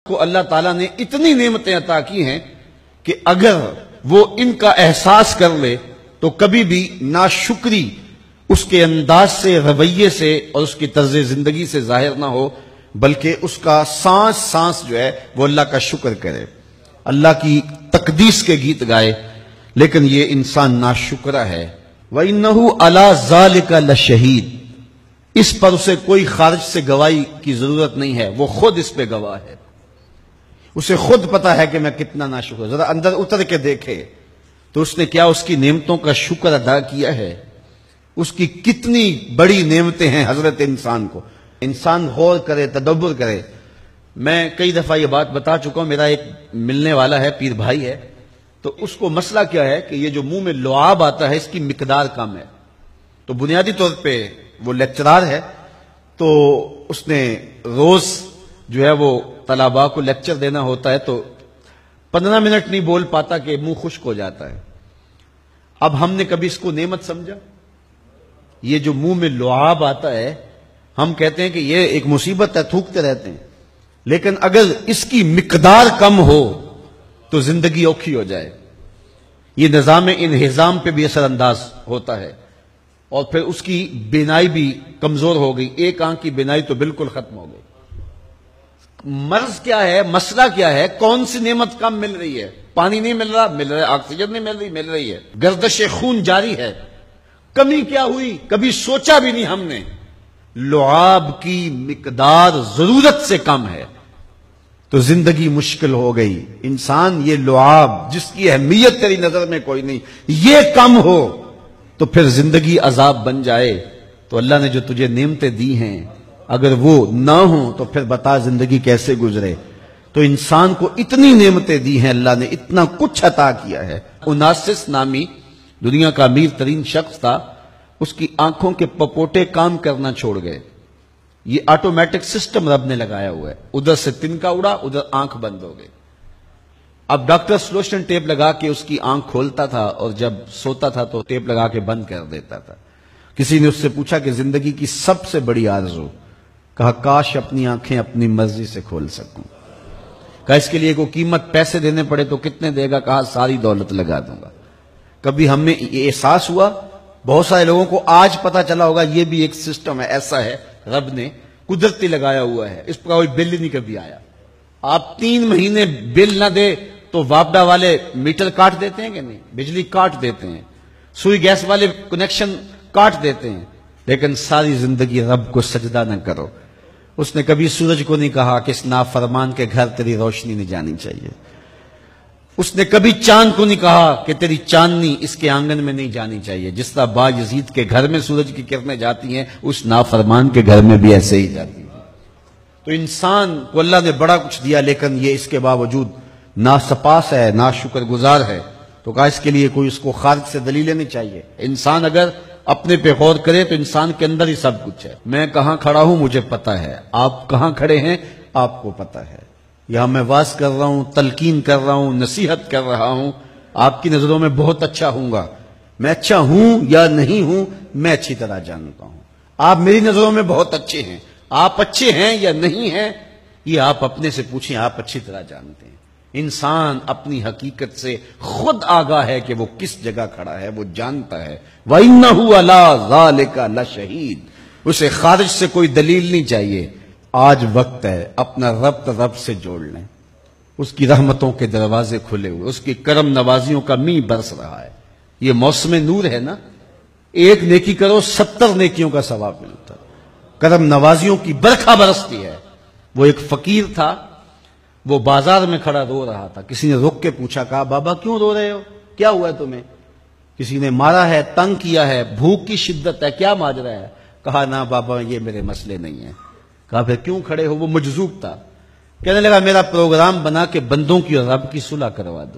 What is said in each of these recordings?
کو اللہ تعالیٰ نے اتنی نعمتیں عطا کی ہیں کہ اگر وہ ان کا احساس کر لے تو کبھی بھی ناشکری اس کے انداز سے، رویے سے اور اس کی طرز زندگی سے ظاہر نہ ہو، بلکہ اس کا سانس سانس جو ہے وہ اللہ کا شکر کرے، اللہ کی تقدیس کے گیت گائے. لیکن یہ انسان ناشکرا ہے. وَإِنَّهُ عَلَى ذَلِكَ لَشَهِيدٌ، اس پر اسے کوئی خارج سے گواہی کی ضرورت نہیں ہے، وہ خود اس پہ گواہ ہے. اسے خود پتا ہے کہ میں کتنا ناشکر. ذرا اندر اتر کے دیکھے تو اس نے کیا اس کی نعمتوں کا شکر ادا کیا ہے؟ اس کی کتنی بڑی نعمتیں ہیں حضرت انسان کو. انسان غور کرے، تدبر کرے. میں کئی دفعہ یہ بات بتا چکا ہوں. میرا ایک ملنے والا ہے، پیر بھائی ہے، تو اس کو مسئلہ کیا ہے کہ یہ جو منہ میں لعاب آتا ہے اس کی مقدار کم ہے. تو بنیادی طور پہ وہ لیکچرار ہے، تو اس نے روز جو ہے وہ طلباء کو لیکچر دینا ہوتا ہے، تو 15 منٹ نہیں بول پاتا کہ منہ خشک ہو جاتا ہے. اب ہم نے کبھی اس کو نعمت سمجھا؟ یہ جو منہ میں لعاب آتا ہے، ہم کہتے ہیں کہ یہ ایک مصیبت ہے، تھوکتے رہتے ہیں. لیکن اگر اس کی مقدار کم ہو تو زندگی اوکھی ہو جائے. یہ نظام انہضام پہ بھی اثر انداز ہوتا ہے، اور پھر اس کی بینائی بھی کمزور ہو گئی. ایک آنکھ کی بینائی تو بالکل ختم ہو گئی. مرض کیا ہے؟ مسئلہ کیا ہے؟ کون سی نعمت کم مل رہی ہے؟ پانی نہیں مل رہا، مل رہا ہے. آکسیجن نہیں مل رہی ہے. گردش خون جاری ہے. کمی کیا ہوئی؟ کبھی سوچا بھی نہیں ہم نے. لعاب کی مقدار ضرورت سے کم ہے تو زندگی مشکل ہو گئی. انسان یہ لعاب جس کی اہمیت تیری نظر میں کوئی نہیں، یہ کم ہو تو پھر زندگی عذاب بن جائے. تو اللہ نے جو تجھے نعمتیں دی ہیں اگر وہ نہ ہوں تو پھر بتا زندگی کیسے گزرے. تو انسان کو اتنی نعمتیں دی ہیں اللہ نے، اتنا کچھ عطا کیا ہے. اوناسس نامی دنیا کا امیر ترین شخص تھا، اس کی آنکھوں کے پپوٹے کام کرنا چھوڑ گئے. یہ آٹومیٹک سسٹم رب نے لگایا ہوا ہے. ادھر سے تنکا اڑا، ادھر آنکھ بند ہو گئی. اب ڈاکٹر سلوشن ٹیپ لگا کے اس کی آنکھ کھولتا تھا اور جب سوتا تھا تو ٹیپ لگا کے بند کر دیتا تھا. کسی نے اس سے پوچھا کہ زندگی کی سب سے بڑی آرزو؟ کہا کاش اپنی آنکھیں اپنی مرضی سے کھول سکوں. کہا اس کے لیے کوئی قیمت پیسے دینے پڑے تو کتنے دے گا؟ کہا ساری دولت لگا دوں گا. کبھی ہمیں یہ احساس ہوا؟ بہت سارے لوگوں کو آج پتا چلا ہوگا یہ بھی ایک سسٹم ہے، ایسا ہے، رب نے قدرتی لگایا ہوا ہے. اس پر کوئی بل ہی نہیں کبھی آیا. آپ 3 مہینے بل نہ دے تو واپڈا والے میٹر کاٹ دیتے ہیں کہ نہیں؟ بجلی کاٹ دیتے ہیں، سوئی گیس والے کنیکشن کاٹ دیتے ہیں. لیکن ساری زندگی رب کو سجدہ نہ کرو. اس نے کبھی سورج کو نہیں کہا کہ اس نافرمان کے گھر تیری روشنی نہیں جانی چاہیے. اس نے کبھی چاند کو نہیں کہا کہ تیری چاندنی اس کے آنگن میں نہیں جانی چاہیے. جس طرح با یزید کے گھر میں سورج کی کرنیں جاتی ہیں، اس نافرمان کے گھر میں بھی ایسے ہی جاتی ہیں. تو انسان کو اللہ نے بڑا کچھ دیا، لیکن یہ اس کے باوجود ناسپاس ہے، ناشکر گزار ہے. تو کہا اس کے لیے کوئی اس کو خارج سے دلیل نہیں چاہیے. انسان اگر اپنے پہ غور کرے تو انسان کے اندر ہی سب کچھ ہے. میں کہاں کھڑا ہوں مجھے پتا ہے، آپ کہاں کھڑے ہیں آپ کو پتا ہے. یہاں میں واز کر رہا ہوں، تلقین کر رہا ہوں، نصیحت کر رہا ہوں، آپ کی نظروں میں بہت اچھا ہوں گا. میں اچھا ہوں یا نہیں ہوں میں اچھی طرح جانتا ہوں. آپ میری نظروں میں بہت اچھے ہیں، آپ اچھے ہیں یا نہیں ہیں یہ آپ اپنے سے پوچھیں، آپ اچھی طرح جانتے ہیں. انسان اپنی حقیقت سے خود آگاہ ہے کہ وہ کس جگہ کھڑا ہے، وہ جانتا ہے. وَإِنَّهُ عَلَى ذَلِكَ لَشَهِيدٌ، اسے خارج سے کوئی دلیل نہیں چاہیے. آج وقت ہے اپنا رب سے جوڑ لیں. اس کی رحمتوں کے دروازے کھلے ہوئے، اس کی کرم نوازیوں کا می برس رہا ہے. یہ موسم نور ہے نا، ایک نیکی کرو 70 نیکیوں کا ثواب ملتا. کرم نوازیوں کی برکھا برستی ہے. وہ ایک فقیر تھا، وہ بازار میں کھڑا رو رہا تھا. کسی نے رک کے پوچھا، کہا بابا کیوں رو رہے ہو، کیا ہوا ہے تمہیں؟ کسی نے مارا ہے، تنگ کیا ہے، بھوک کی شدت ہے، کیا ماجرا ہے؟ کہا نہ بابا یہ میرے مسئلے نہیں ہیں. کہا پھر کیوں کھڑے ہو؟ وہ مجذوب تھا. کہنے لگا میرا پروگرام بنا کے بندوں کی اور رب کی صلح کروا دوں.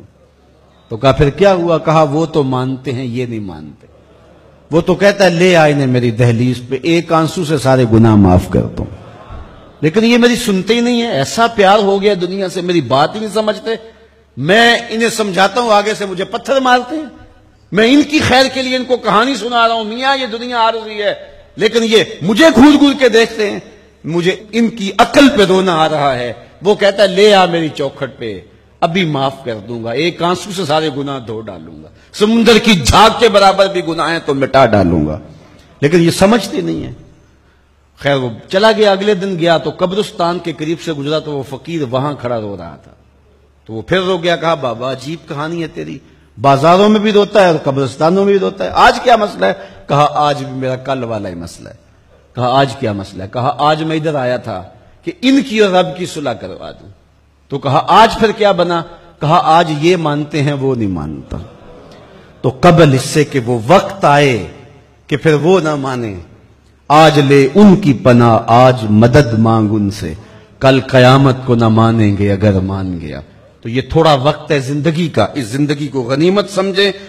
تو کہا پھر کیا ہوا؟ کہا وہ تو مانتے ہیں یہ نہیں مانتے. وہ تو کہتا ہے لے آئے نے میری دہلیز پہ، ایک آنسو سے سارے گناہ معاف کر دوں، لیکن یہ میری سنتے ہی نہیں ہے. ایسا پیار ہو گیا دنیا سے، میری بات ہی نہیں سمجھتے. میں انہیں سمجھاتا ہوں، آگے سے مجھے پتھر مارتے ہیں. میں ان کی خیر کے لیے ان کو کہانی سنا رہا ہوں، میاں یہ دنیا عارضی ہے، لیکن یہ مجھے گھور گھور کے دیکھتے ہیں. مجھے ان کی عقل پہ رونا آ رہا ہے وہ کہتا ہے لے آ میری چوکھٹ پہ، ابھی معاف کر دوں گا، ایک آنسو سے سارے گناہ دھو ڈالوں گا، سمندر کی جھاگ کے برابر بھی گناہ ہیں تو مٹا ڈالوں گا. لیکن یہ سمجھتے نہیں ہیں. خیر وہ چلا گیا. اگلے دن گیا تو قبرستان کے قریب سے گزرا تو وہ فقیر وہاں کھڑا رو رہا تھا. تو وہ پھر رو گیا. کہا بابا عجیب کہانی ہے تیری، بازاروں میں بھی روتا ہے اور قبرستانوں میں بھی روتا ہے، آج کیا مسئلہ ہے؟ کہا آج بھی میرا کل والا ہی مسئلہ ہے. کہا آج کیا مسئلہ ہے؟ کہا آج میں ادھر آیا تھا کہ ان کی اور رب کی صلح کروا دوں. تو کہا آج پھر کیا بنا؟ کہا آج یہ مانتے ہیں وہ نہیں مانتا. تو قبل اس سے کہ وہ وقت آئے کہ پھر وہ نہ مانے، آج لے ان کی پناہ، آج مدد مانگ ان سے، کل قیامت کو نہ مانیں گے اگر مان گیا. تو یہ تھوڑا وقت ہے زندگی کا، اس زندگی کو غنیمت سمجھیں